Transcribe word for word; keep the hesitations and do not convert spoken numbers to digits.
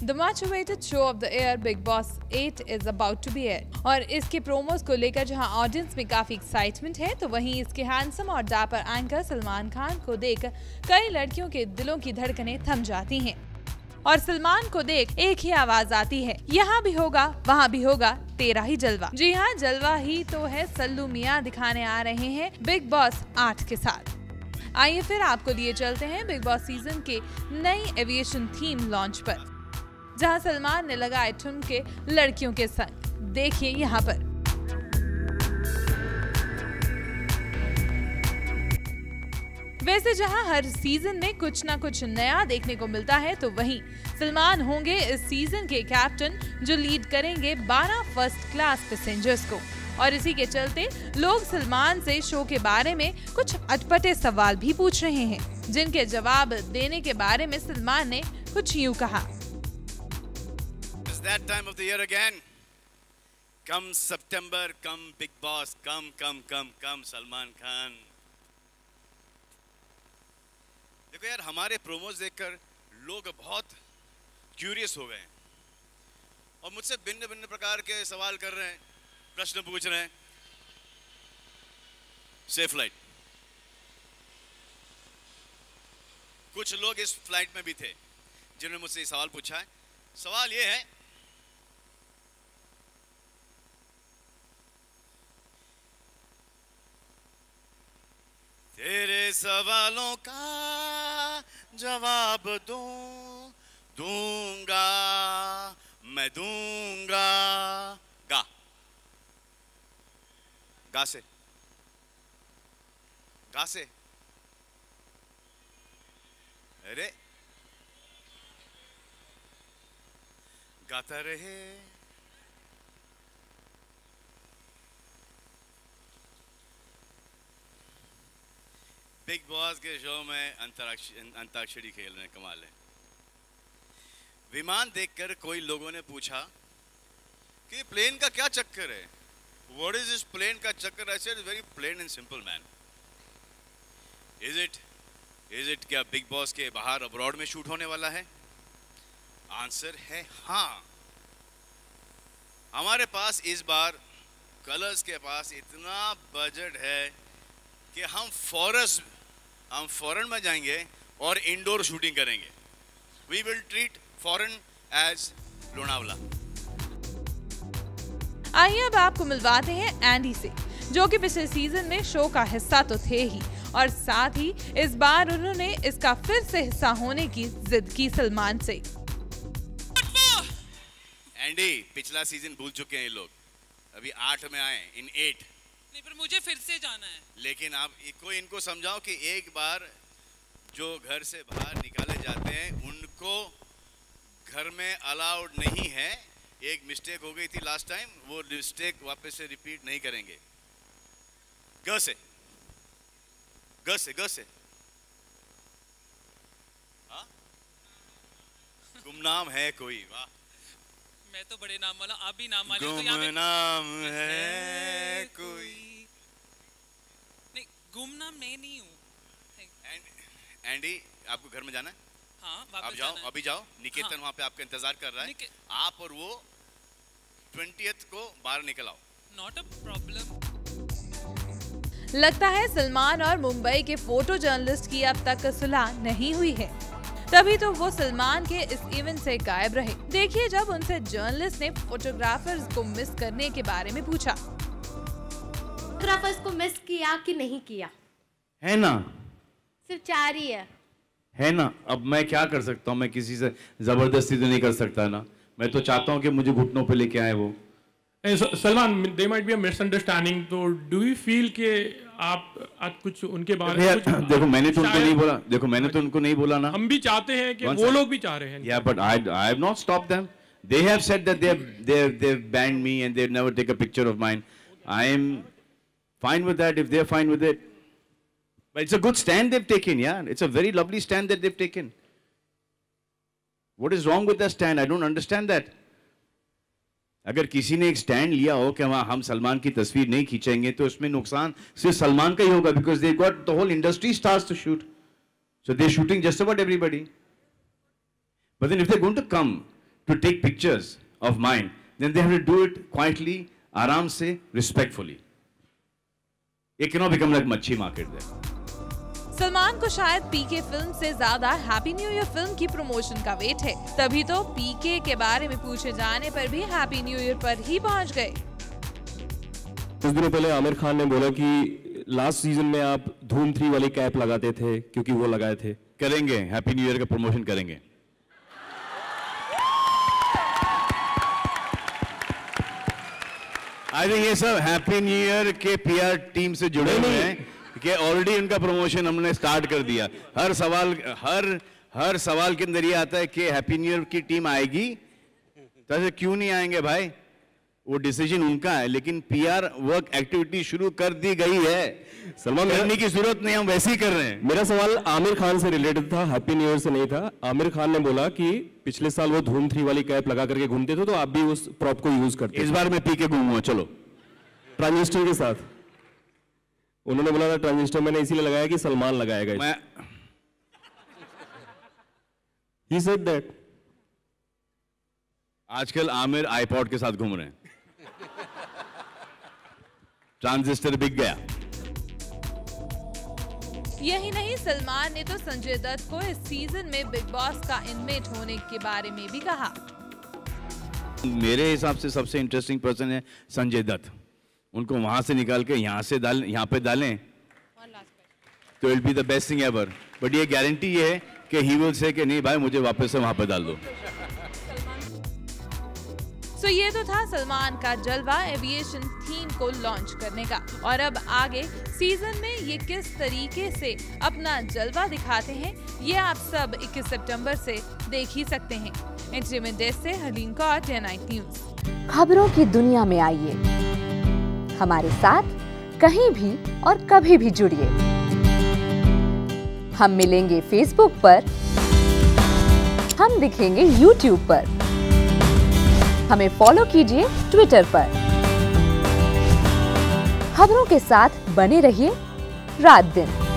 The much awaited show of the year Big Boss eight is about to be aired और इसके promos को लेकर जहां audience में काफी एक्साइटमेंट है, तो वहीं इसके हैंडसम और डापर एंकर सलमान खान को देख कई लड़कियों के दिलों की धड़कनें थम जाती हैं। और सलमान को देख एक ही आवाज आती है, यहाँ भी होगा वहाँ भी होगा तेरा ही जलवा। जी हाँ, जलवा ही तो है सल्लू मियां दिखाने आ रहे हैं बिग बॉस एट के साथ। आइए फिर आपको लिए चलते हैं बिग बॉस सीजन के नई एविएशन थीम लॉन्च पर, जहां सलमान ने लगाए ठुमके लड़कियों के संग। देखिए यहाँ पर। वैसे जहां हर सीजन में कुछ ना कुछ नया देखने को मिलता है, तो वहीं सलमान होंगे इस सीजन के कैप्टन जो लीड करेंगे बारह फर्स्ट क्लास पैसेंजर्स को। और इसी के चलते लोग सलमान से शो के बारे में कुछ अटपटे सवाल भी पूछ रहे हैं, जिनके जवाब देने के बारे में सलमान ने कुछ यूं कहा। It's that time of the year again. Come September, come Big Boss, come, come, come, come Salman Khan. देखो यार, हमारे प्रोमोज देखकर लोग बहुत क्यूरियस हो गए हैं और मुझसे भिन्न भिन्न प्रकार के सवाल कर रहे हैं, प्रश्न पूछ रहे हैं। Safe flight. कुछ लोग इस फ्लाइट में भी थे जिन्होंने मुझसे सवाल पूछा है। सवाल ये है, तेरे सवालों का जवाब दूं दूंगा मैं दूंगा। गा गा से गा से अरे गाता रहे। बिग बॉस के शो में अंताक्षरी खेल रहे हैं, कमाल है। विमान देखकर कोई लोगों ने पूछा कि प्लेन का क्या चक्कर है, व्हाट इज दिस प्लेन का चक्कर। I said very plain and simple man. Is it is it क्या बिग बॉस के बाहर अब्रॉड में शूट होने वाला है? आंसर है हाँ। हमारे पास इस बार कलर्स के पास इतना बजट है कि हम फॉरेस्ट हम फॉरेन में जाएंगे और इंडोर शूटिंग करेंगे। We will treat foreign as Lonavala. आइए अब आपको मिलवाते हैं एंडी से, जो कि पिछले सीजन में शो का हिस्सा तो थे ही, और साथ ही इस बार उन्होंने इसका फिर से हिस्सा होने की जिद की सलमान से। एंडी, पिछला सीजन भूल चुके हैं ये लोग, अभी आठ में आए, इन एट। नहीं, पर मुझे फिर से जाना है। लेकिन आप कोई इनको समझाओ कि एक बार जो घर से बाहर निकाले जाते हैं उनको घर में अलाउड नहीं है। एक मिस्टेक हो गई थी लास्ट टाइम, वो मिस्टेक वापस से रिपीट नहीं करेंगे। ग से ग से ग से हाँ? गुमनाम है कोई? वाह, मैं तो बड़े नाम वाला, आप भी नाम वाले हो तो यहाँ पे गुमनाम है कोई। नहीं, गुमनाम मैं नहीं हूँ। एंडी, आपको घर में जाना है? हाँ, आप जाओ, अभी जाओ। निकेतन हाँ। वहाँ पे आपका इंतजार कर रहा है। आप और वो ट्वेंटियथ को बाहर निकल आओ। Not a problem. लगता है सलमान और मुंबई के फोटो जर्नलिस्ट की अब तक सुलह नहीं हुई है, तभी तो वो सलमान के इस इवेंट से गायब रहे। देखिए जब उनसे जर्नलिस्ट ने फोटोग्राफर्स को मिस करने के बारे में पूछा। फोटोग्राफर्स को मिस किया कि नहीं किया? है ना, सिर्फ चार ही है है ना। अब मैं क्या कर सकता हूँ, मैं किसी से जबरदस्ती तो नहीं कर सकता ना। मैं तो चाहता हूँ कि मुझे घुटनों पे लेके आए वो। Salman, they might be a misunderstanding, तो डू यू फील कि आप आज कुछ उनके बारे में कुछ देखो मैंने तो उनको नहीं बोला देखो मैंने तो उनको नहीं बोला ना। हम भी चाहते हैं कि वो लोग भी चाह रहे हैं। Yeah, but I I have not stopped them. They have said that they they they've banned me and they've never take a picture of mine. I am fine with that if they're fine with it. But it's a good stand they've taken, yeah. It's a very lovely stand that they've taken. What is wrong with that stand? I don't understand that. अगर किसी ने एक stand लिया हो कि वहाँ हम सलमान की तस्वीर नहीं खींचेंगे तो उसमें नुकसान सिर्फ सलमान का ही होगा, because they got the whole industry stars to shoot, so they're shooting just about everybody. But then if they're going to come to take pictures of mine, then they have to do it quietly, आराम से, respectfully. It cannot become like मच्छी market there. Salman को शायद पीके film से ज्यादा happy new year film की promotion का wait है, तभी तो पीके के बारे में पूछे जाने पर भी हैप्पी न्यू ईयर पर ही पहुंच गए। कुछ दिनों पहले आमिर खान ने बोला कि लास्ट सीजन में आप धूम थ्री वाली कैप लगाते थे क्योंकि वो लगाए थे। करेंगे, हैप्पी न्यू ईयर का प्रमोशन करेंगे। आई थिंक ये सब हैप्पी न्यू ईयर के पीआर टीम से जुड़े हुए हैं कि ऑलरेडी उनका प्रमोशन हमने स्टार्ट कर दिया। हर सवाल हर हर सवाल के अंदर ये आता है कि हैप्पी न्यू ईयर की टीम आएगी, तो ऐसे क्यों नहीं आएंगे भाई? वो डिसीजन उनका है, लेकिन पीआर वर्क एक्टिविटी शुरू कर दी गई है। सलमान, करने की जरूरत नहीं, हम वैसे ही कर रहे हैं। मेरा सवाल आमिर खान से रिलेटेड था, हैप्पी न्यू ईयर से नहीं था। आमिर खान ने बोला कि पिछले साल वो धूम थ्री वाली कैप लगा करके घूमते थे, तो आप भी उस प्रॉप को यूज करते। इस बार मैं पी के घूमूंगा, चलो ट्रांजिस्टर के साथ। उन्होंने बोला था ट्रांजिस्टर मैंने इसीलिए लगाया कि सलमान लगाएगा। मैं He said that. आजकल आमिर आईपॉड के साथ घूम रहे हैं। ट्रांजिस्टर बिक गया। यही नहीं, सलमान ने तो संजय दत्त को इस सीजन में बिग बॉस का इनमेट होने के बारे में भी कहा। मेरे हिसाब से सबसे इंटरेस्टिंग पर्सन है संजय दत्त। उनको वहां से निकाल के यहाँ से डाल यहाँ पे डालें तो it be the best thing ever. But ये गारंटी ये है कि ही विल से कि नहीं भाई मुझे वापस से वहां पे डाल दो। सो so ये तो था सलमान का जलवा एविएशन थीम को लॉन्च करने का, और अब आगे सीजन में ये किस तरीके से अपना जलवा दिखाते हैं ये आप सब इक्कीस सितंबर से देख ही सकते हैं। एंटरटेनमेंट डेस्क से Haleem Kaur, day night news. खबरों की दुनिया में आइए, हमारे साथ कहीं भी और कभी भी जुड़िए। हम मिलेंगे फेसबुक पर, हम दिखेंगे यूट्यूब पर, हमें फॉलो कीजिए ट्विटर पर। खबरों के साथ बने रहिए रात दिन।